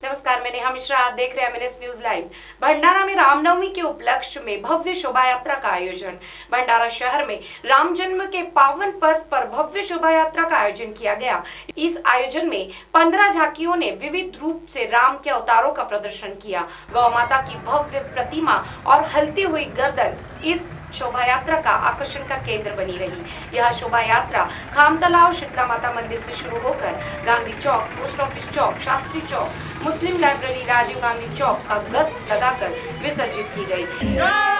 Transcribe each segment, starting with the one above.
नमस्कार, मैं नेहा मिश्रा, आप देख रहे हैं MNS न्यूज लाइव। भंडारा में रामनवमी के उपलक्ष्य में भव्य शोभा यात्रा का आयोजन। भंडारा शहर में राम जन्म के पावन पर्व पर भव्य शोभा यात्रा का आयोजन किया गया। इस आयोजन में 15 झांकियों ने विविध रूप से राम के अवतारों का प्रदर्शन किया। गौ माता की भव्य प्रतिमा और हलती हुई गर्दन इस शोभा यात्रा का आकर्षण का केंद्र बनी रही। यह शोभा यात्रा खामतलाव शीतला माता मंदिर से शुरू होकर Gandhi Chowk, post office Chowk, Shastri Chowk, Muslim library, Rajiv Gandhi Chowk का गश्त लगाकर विसर्जित की गई।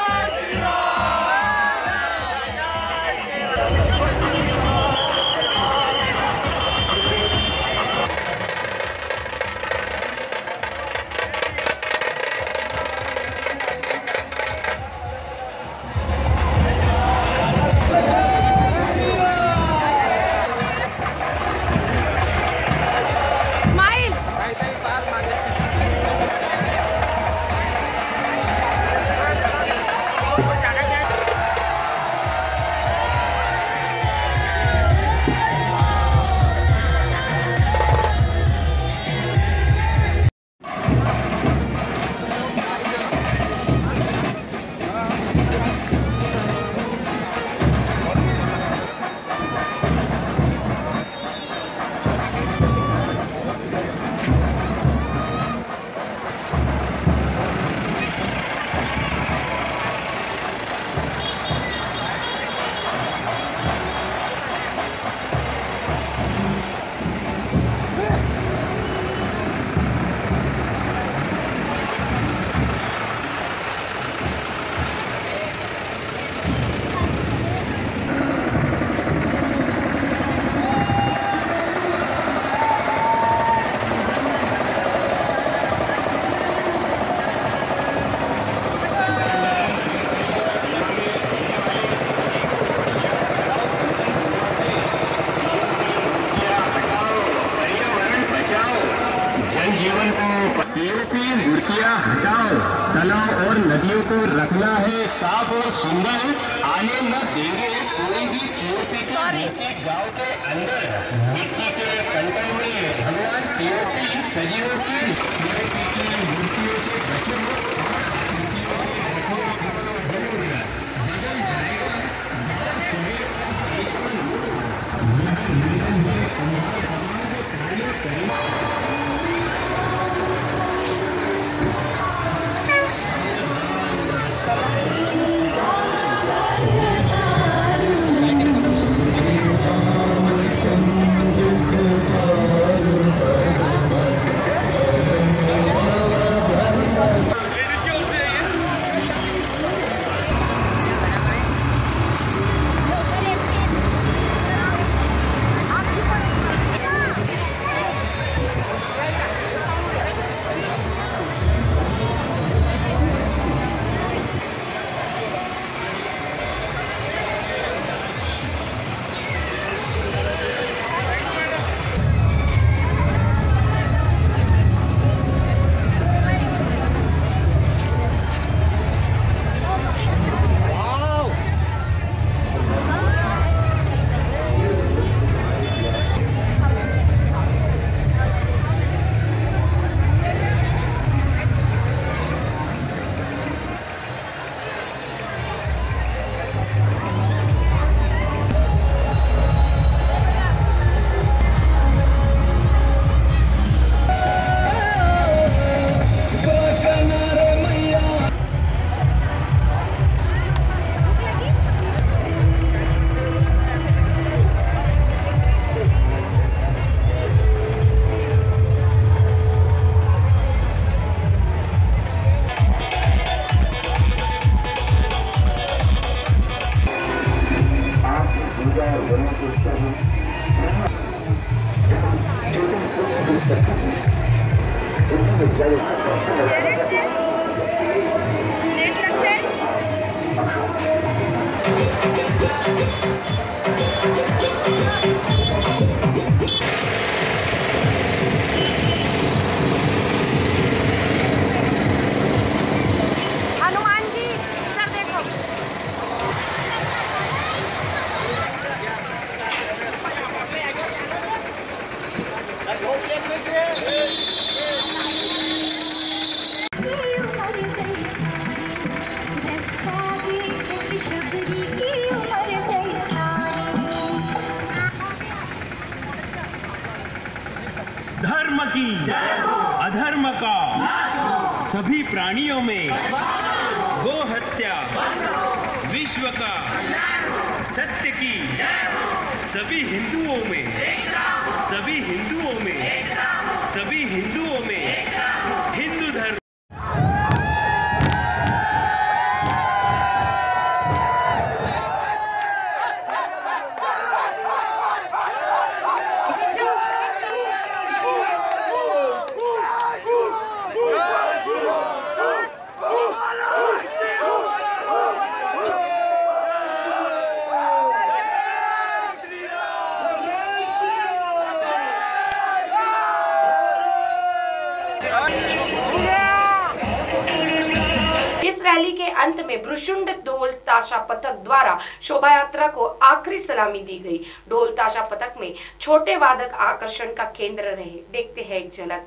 जीवन को पीओपी मूर्तियां हटाओ, तालाब और नदियों को रखना है साफ और सुंदर। आने न देंगे कोई भी पीओपी की मूर्ति गांव के अंदर। मिट्टी के कंकड़ में भगवान पीओपी सजीवों की पीओपी की मूर्तियों से बचो और आकृतियों से रखो अपना दूर। बदल जाएगा भारत शरीर और देश को यह नियम है। हमारा समाज कार्य करें। Hey! की, अधर्म का सभी प्राणियों में, गो हत्या विश्व का, सत्य की सभी हिंदुओं में, सभी हिंदुओं में, सभी हिंदुओं में, हिंदू धर्म। इस रैली के अंत में भ्रुशुंड ढोल ताशा पथक द्वारा शोभा यात्रा को आखिरी सलामी दी गई। ढोल ताशा पथक में छोटे वादक आकर्षण का केंद्र रहे। देखते हैं एक झलक।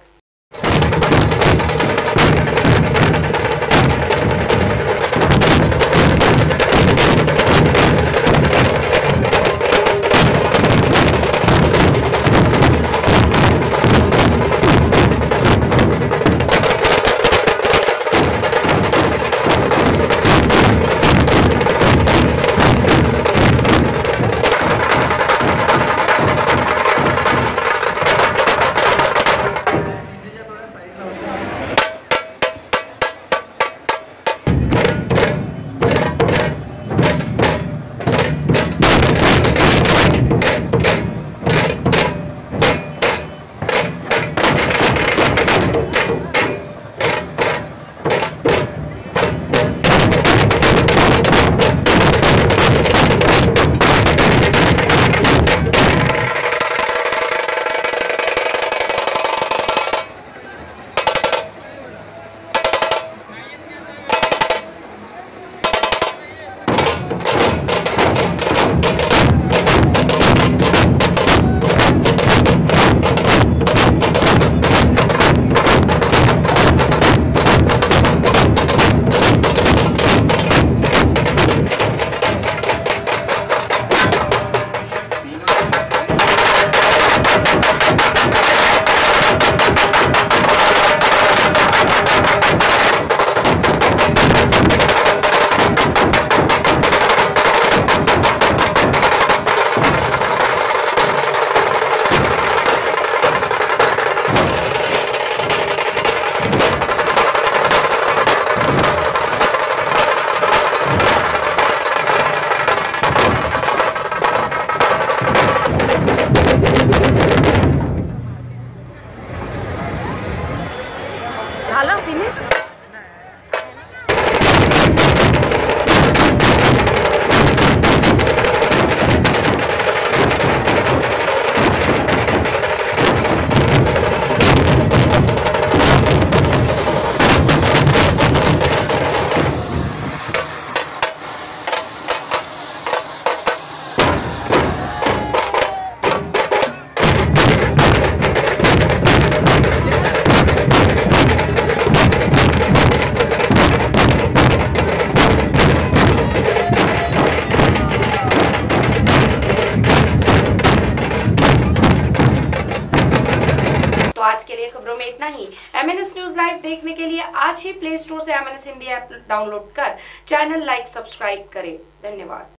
आज के लिए खबरों में इतना ही। MNS न्यूज लाइव देखने के लिए आज ही प्ले स्टोर से MNS हिंदी ऐप डाउनलोड कर चैनल लाइक सब्सक्राइब करें। धन्यवाद।